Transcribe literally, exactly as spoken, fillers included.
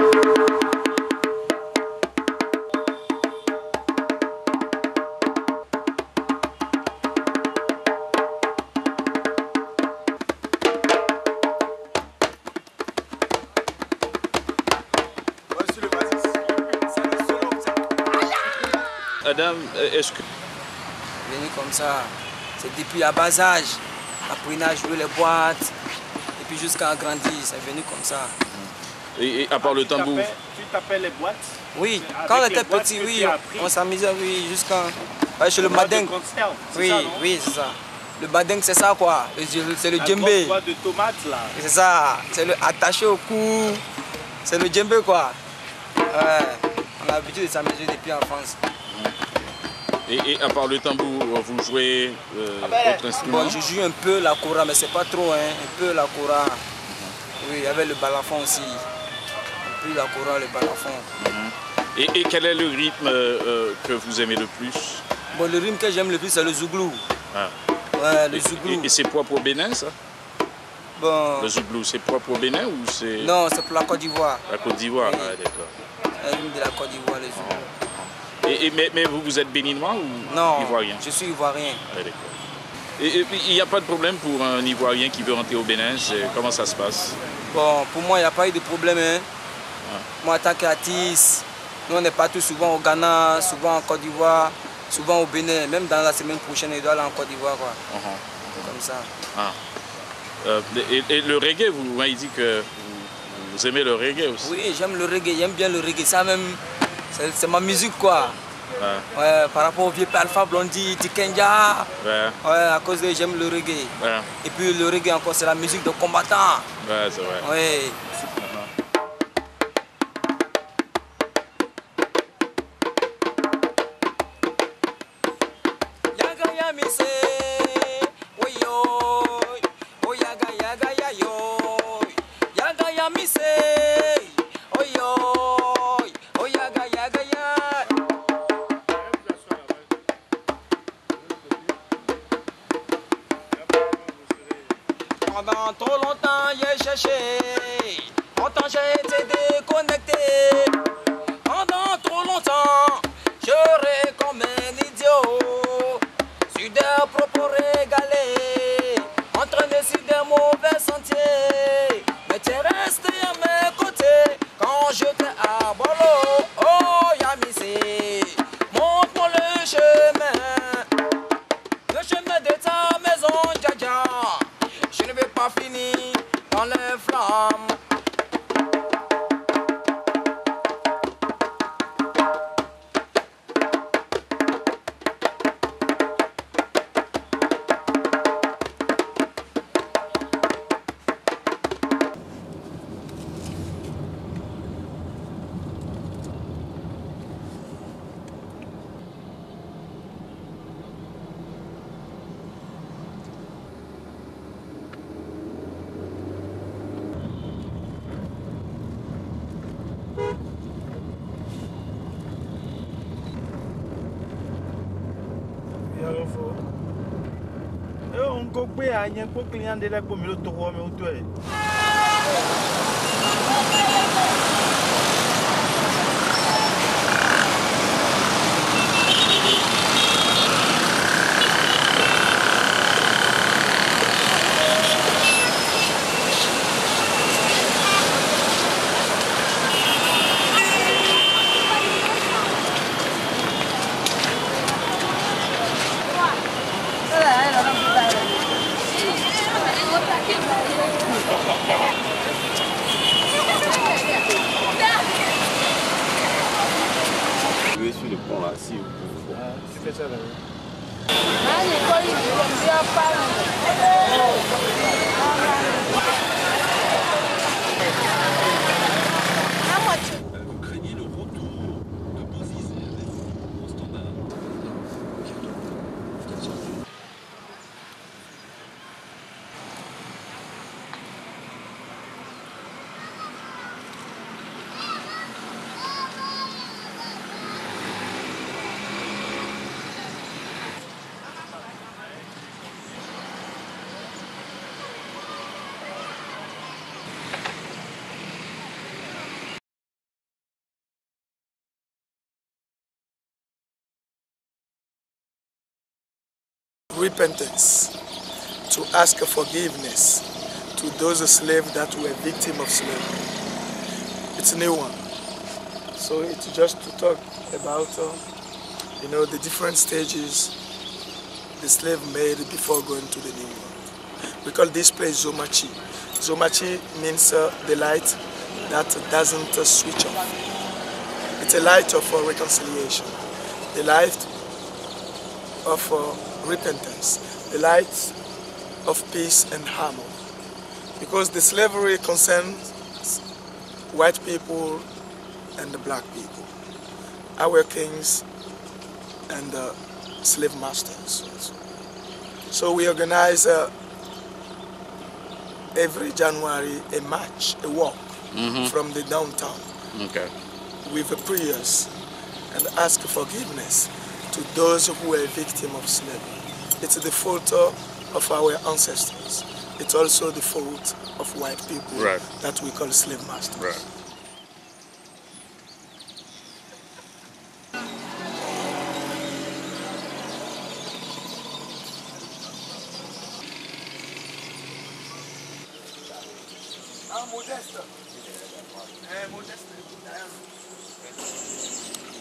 Adam, est-ce que... Venu comme ça, c'est depuis à bas âge. Après, on a joué les boîtes, et puis jusqu'à grandir, c'est venu comme ça. Et, et à part ah, le tambour? Tu t'appelles les boîtes? Oui, quand on était petit, oui, on s'amusait, oui, jusqu'à... Ouais, chez le mading. Oui, ça, oui, c'est ça. Le mading, c'est ça, quoi. C'est le djembé. La de tomates, là. C'est ça, c'est le attaché au cou. C'est le djembé, quoi. Ouais, on a l'habitude de s'amuser depuis l'enfance. Et, et à part le tambour, vous jouez euh, ah ben, autre instrument? Bon, je joue un peu la kora, mais c'est pas trop, hein. Un peu la kora. Mm-hmm. Oui, avec le balafon aussi. Un peu la kora, le balafon. Mm-hmm. et, et quel est le rythme euh, que vous aimez le plus? Bon, le rythme que j'aime le plus, c'est le zouglou. Ah. Ouais, le et, zouglou. Et, et c'est propre au Bénin, ça? Bon. Le zouglou, c'est propre au Bénin ou c'est... Non, c'est pour la Côte d'Ivoire. La Côte d'Ivoire, oui. Ah, d'accord. Le rythme de la Côte d'Ivoire, le zouglou. Ah. Et, et, mais, mais vous, vous êtes béninois ou non, ivoirien? Je suis ivoirien. Ah, et il n'y a pas de problème pour un Ivoirien qui veut rentrer au Bénin? Comment ça se passe? Bon, pour moi, il n'y a pas eu de problème. Hein. Ah. Moi, en tant qu'artiste, nous, on est partout souvent au Ghana, souvent en Côte d'Ivoire, souvent au Bénin. Même dans la semaine prochaine, il doit aller en Côte d'Ivoire. Uh -huh. Comme ça. Ah. Euh, et, et le reggae, vous m'avez dit que vous, vous aimez le reggae aussi? Oui, j'aime le reggae, j'aime bien le reggae. Ça même... C'est ma musique, quoi. Ouais. Ouais, par rapport au vieux Alpha Blondy, Tikenja. Ouais. Ouais, à cause de j'aime le reggae. Ouais. Et puis le reggae encore, c'est la musique de combattant. Ouais, c'est vrai. Ouais. Pendant trop longtemps, j'ai cherché, longtemps j'ai été déconnecté. Pendant trop longtemps, je rêve comme un idiot, sur des propos régalés, entraîné sur des mauvais sentiers. Mais tu es resté à mes côtés quand j'étais à Bolo. Oh, Yamissé, montre-moi le chemin, le chemin de ta maison, Dja. Je ne vais pas finir dans les flammes. On coupe à un peu client de la communauté. Sur le pont là, si vous pouvez. Ah, tu fais ça là. Vous craignez le retour de Bozis au standard. repentance, to ask forgiveness to those slaves that were victims of slavery. It's a new one. So it's just to talk about, uh, you know, the different stages the slave made before going to the new world. We call this place Zomachi. Zomachi means uh, the light that doesn't uh, switch off. It's a light of uh, reconciliation, the light of uh, repentance, the light of peace and harmony. Because the slavery concerns white people and the black people, our kings and uh, slave masters also. So we organize uh, every January a march, a walk mm-hmm. from the downtown Okay. with the prayers and ask forgiveness to those who were victims of slavery. It's the fault of our ancestors. It's also the fault of white people right. that we call slave masters. Right. Ah, Modeste. Eh, Modeste.